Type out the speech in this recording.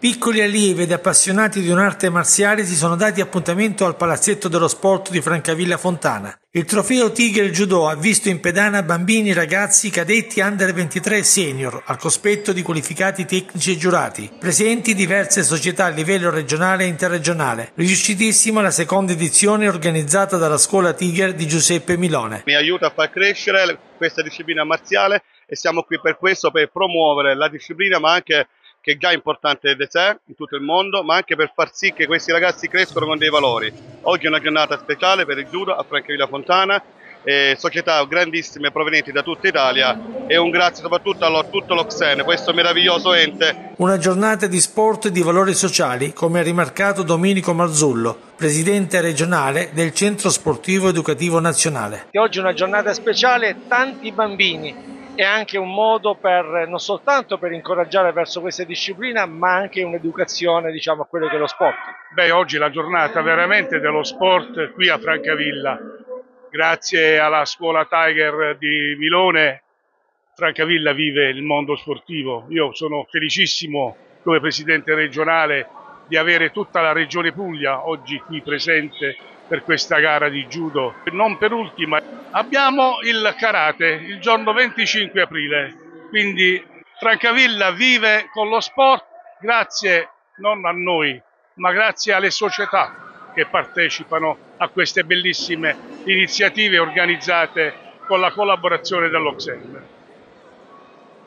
Piccoli allievi ed appassionati di un'arte marziale si sono dati appuntamento al Palazzetto dello Sport di Francavilla Fontana. Il trofeo Tiger Judo ha visto in pedana bambini, ragazzi, cadetti under 23 e senior, al cospetto di qualificati tecnici e giurati, presenti diverse società a livello regionale e interregionale. Riuscitissima la seconda edizione organizzata dalla Scuola Tiger di Giuseppe Milone. Mi aiuta a far crescere questa disciplina marziale e siamo qui per questo, per promuovere la disciplina, ma anche che è già importante da sé in tutto il mondo, ma anche per far sì che questi ragazzi crescano con dei valori. Oggi è una giornata speciale per il judo a Francavilla Fontana, società grandissime provenienti da tutta Italia, e un grazie soprattutto a tutto l'Oxen, questo meraviglioso ente. Una giornata di sport e di valori sociali, come ha rimarcato Domenico Marzullo, presidente regionale del Centro Sportivo Educativo Nazionale. Oggi è una giornata speciale, tanti bambini. È anche un modo per non soltanto per incoraggiare verso questa disciplina, ma anche un'educazione, a quello che è lo sport. Oggi è la giornata veramente dello sport qui a Francavilla. Grazie alla scuola Tiger di Milone, Francavilla vive il mondo sportivo. Io sono felicissimo come presidente regionale di avere tutta la regione Puglia oggi qui presente per questa gara di judo. Non per ultima abbiamo il karate il giorno 25 aprile, quindi Francavilla vive con lo sport grazie non a noi, ma grazie alle società che partecipano a queste bellissime iniziative organizzate con la collaborazione dell'Oxen.